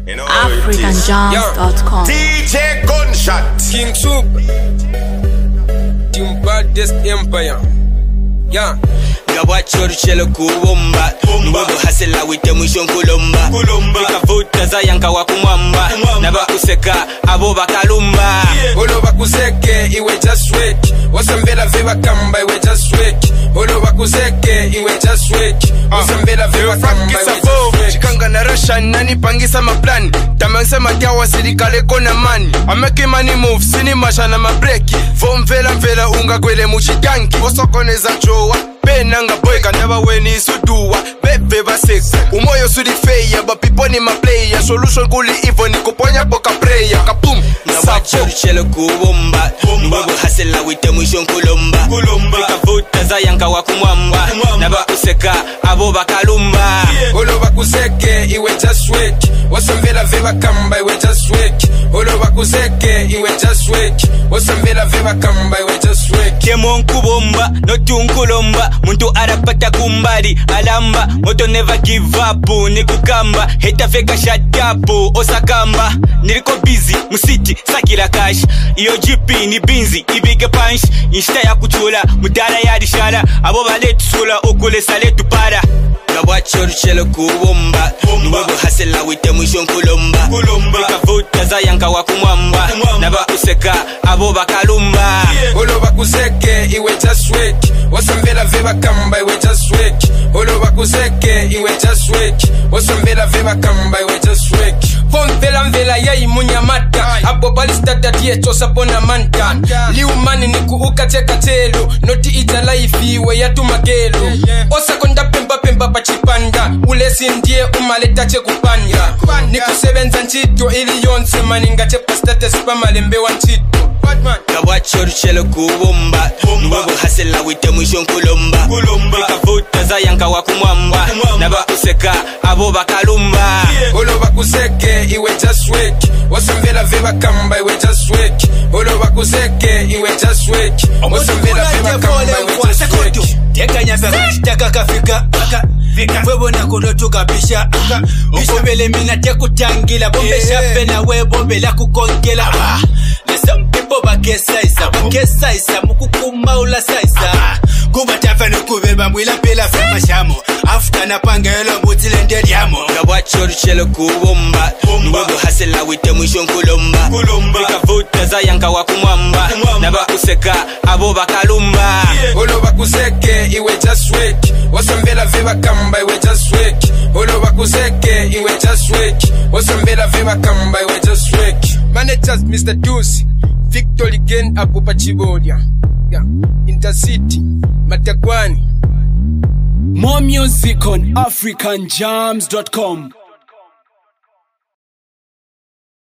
AfricanJams.com. DJ Gunshot King Soup Team Baddest Empire. Yeah. Gabachor chelo kubomba Mbogo hasela wite mwisho nkulomba Vikavuta za yanka wakumwamba Naba kuseka abo bakalumba Olo bakuzeke iwe just wait Wasambela veba kamba iwe just wait Olo bakuzeke iwe just wait Wasambela veba kamba iwe just wait Chikanga na Russia nani pangisa maplani Tamangse matiawa sirikale kona mani Ameke money move sini masha na mabreki Vomvela unga kwele muchiganki Osokoneza jowa Benanga boy can never win is to do Bebe basic Umoyo sudi feya But people ni my player Solution kuli even ni kuponya boka prayer Kaboom Gabachor chelo kubomba Mbogo hasela wite mwisho nkulomba Vikavuta za yanka wakumwamba Naba kuseka abo bakalumba Olo bakuzeke iwe just wait Wasambela veba kamba iwe just wait Olo bakuzeke iwe just wait Wasambela veba kamba iwe just wait Kemo nkubomba notu nkulomba Muntu arapata kumbali alamba Moto never give up nikukamba Heta feka shut up osakamba Niliko busy musiti sakila cash Iyo GP ni binzi ibige punch Insta ya kuchula mudala ya dishala Abo baletu sula ukule saletu para Gabachor chelo kubomba Mbogo hasela wite mwisho nkulomba Vikavuta za yanka wakumwamba Naba kuseka abo bakalumba Olo bakuzeke iwe just wait Wasambela veba kamba iwe just wait Olo bakuzeke iwe just wait Wasambela veba kamba iwe just wait Vela yai munyamata Abo balistata dieto sapona manta Liu mani niku ukateka telo Noti ita life iwe yatu magelo Osa konda pemba pachipanda Ulesi ndie umaleta che kupanda Niku sebenza nchito ili yonse Maninga che pastate spamalembe wa nchito Gabachor chelo kubomba Mbogo hasela wite mwisho nkulomba Vikavuta za yanka wakumwamba Naba kuseka abo bakalumba Olo bakuzeke iwe just wait Wasambela veba kamba iwe just wait Olo bakuzeke iwe just wait Wasambela veba kamba iwe just wait Teka nyasa kutaka kafika Webo na kulotu kabisha Bishobele mina tekutangila Bombe shape na webombe la kukongela Some people bakesaisa mukukuma ula saisa Kuba tafanu kubeba mwila pela fema shamo After na pangelo mutile ndeli yamo Gabachor chelo kubomba Mbogo hasela wite mwisho nkulomba Vikavuta za yanka wakumwamba Naba kuseka abo bakalumba Olo bakuzeke iwe just wait Wasambela veba kamba iwe just wait Olo bakuzeke iwe just wait Wasambela veba kamba iwe just wait Managers Mr. Deuce Victory again apo pachibodia Intercity Matakwani. More music on AfricanJams.com.